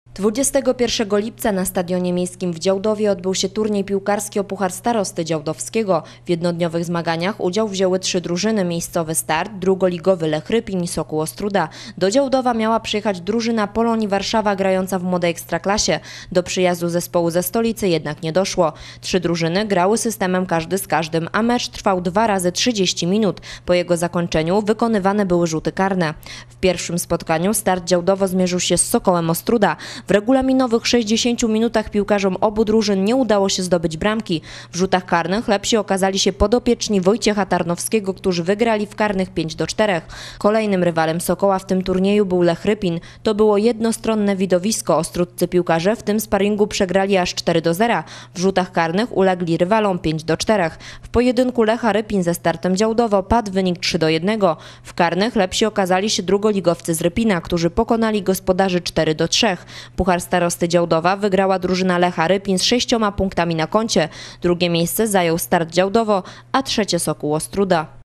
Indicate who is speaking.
Speaker 1: 21 lipca na Stadionie Miejskim w Działdowie odbył się turniej piłkarski o Puchar Starosty Działdowskiego. W jednodniowych zmaganiach udział wzięły 3 drużyny. Miejscowy Start, drugoligowy Lech Rypin i Sokół Ostróda. Do Działdowa miała przyjechać drużyna Polonii Warszawa grająca w młodej ekstraklasie. Do przyjazdu zespołu ze stolicy jednak nie doszło. 3 drużyny grały systemem każdy z każdym, a mecz trwał 2 razy 30 minut. Po jego zakończeniu wykonywane były rzuty karne. W pierwszym spotkaniu Start Działdowo zmierzył się z Sokołem Ostróda. W regulaminowych 60 minutach piłkarzom obu drużyn nie udało się zdobyć bramki. W rzutach karnych lepsi okazali się podopieczni Wojciecha Tarnowskiego, którzy wygrali w karnych 5-4. Kolejnym rywalem Sokoła w tym turnieju był Lech Rypin. To było jednostronne widowisko. Ostródcy piłkarze w tym sparingu przegrali aż 4-0. W rzutach karnych ulegli rywalom 5-4. W pojedynku Lecha Rypin ze Startem Działdowo padł wynik 3-1. W karnych lepsi okazali się drugoligowcy z Rypina, którzy pokonali gospodarzy 4-3. Puchar Starosty Działdowa wygrała drużyna Lecha Rypin z 6 punktami na koncie. Drugie miejsce zajął Start Działdowo, a trzecie Sokół Ostróda.